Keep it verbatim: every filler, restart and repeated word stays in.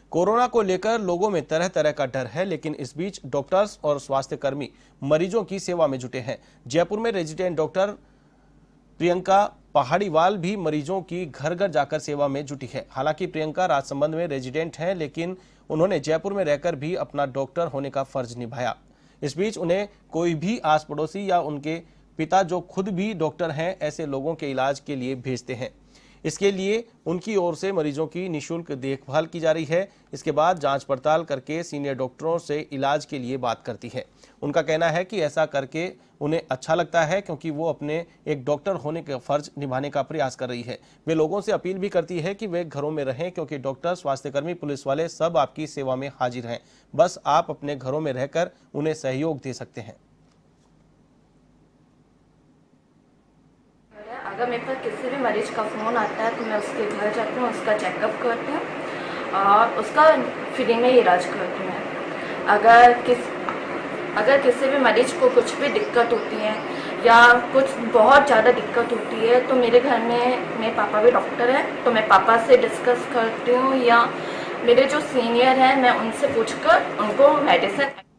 Corona को लेकर लोगों में तरह तरह का डर है, लेकिन इस बीच डॉक्टर्स और स्वास्थ्य कर्मी मरीजों की सेवा में जुटे हैं। जयपुर में रेजिडेंट डॉक्टर प्रियंका पहाड़ीवाल भी मरीजों की घर घर जाकर सेवा में जुटी है। हालांकि प्रियंका राजसमंद में रेजिडेंट हैं, लेकिन उन्होंने जयपुर में रहकर भी अपना डॉक्टर होने का फर्ज निभाया। इस बीच उन्हें कोई भी आस पड़ोसी या उनके पिता जो खुद भी डॉक्टर हैं, ऐसे लोगों के इलाज के लिए भेजते हैं। इसके लिए उनकी ओर से मरीजों की निःशुल्क देखभाल की जा रही है। इसके बाद जांच पड़ताल करके सीनियर डॉक्टरों से इलाज के लिए बात करती है। उनका कहना है कि ऐसा करके उन्हें अच्छा लगता है, क्योंकि वो अपने एक डॉक्टर होने का फर्ज निभाने का प्रयास कर रही है। वे लोगों से अपील भी करती है कि वे घरों में रहें, क्योंकि डॉक्टर, स्वास्थ्यकर्मी, पुलिस वाले सब आपकी सेवा में हाजिर हैं। बस आप अपने घरों में रहकर उन्हें सहयोग दे सकते हैं। अगर मेरे पास किसी भी मरीज का फ़ोन आता है तो मैं उसके घर जाती हूँ, उसका चेकअप करती हूँ और उसका फ्री में इलाज करती हूँ। अगर किस अगर किसी भी मरीज को कुछ भी दिक्कत होती है या कुछ बहुत ज़्यादा दिक्कत होती है तो मेरे घर में मेरे पापा भी डॉक्टर हैं, तो मैं पापा से डिस्कस करती हूँ या मेरे जो सीनियर हैं मैं उनसे पूछकर उनको मेडिसिन